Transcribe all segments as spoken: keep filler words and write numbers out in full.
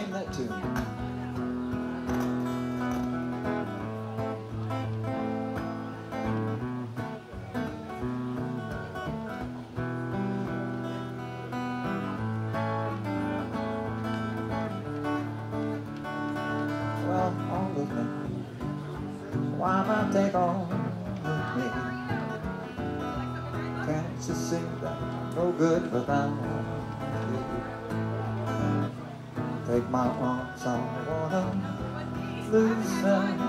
sing that tune. Well, all of me, why not take all of me? Can't you see that I'm no good without you? Take my arms, I wanna lose them.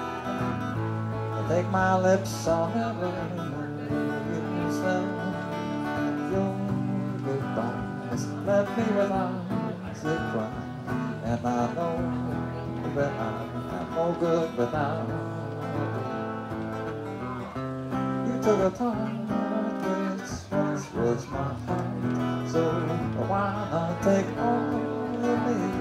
Take my lips, I'll never use them. Your goodbyes left me with eyes that cry, and I know that I'm no good without you. You took a part which once was my heart, so why not take all of me?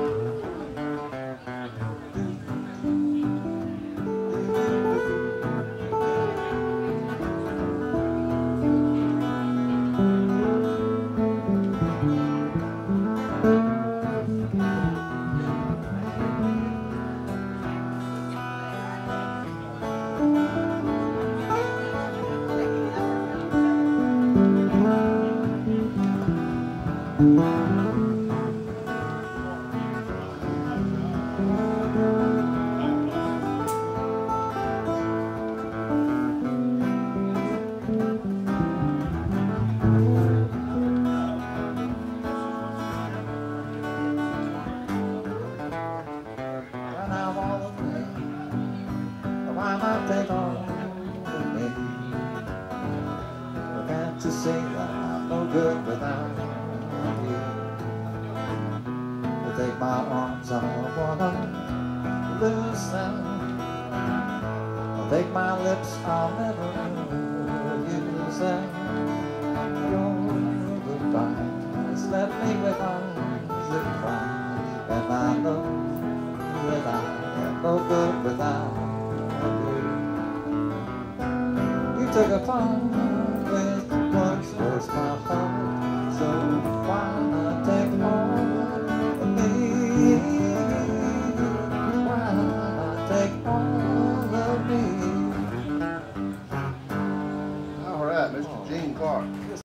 Why not take all of me? Can't you see that I'm no good without you? You take my arms, I wanna lose them. I'll take my lips, I'll never use them. Your goodbyes left me with eyes that cry, and I know that I am no good without you. You took a part which once was my heart.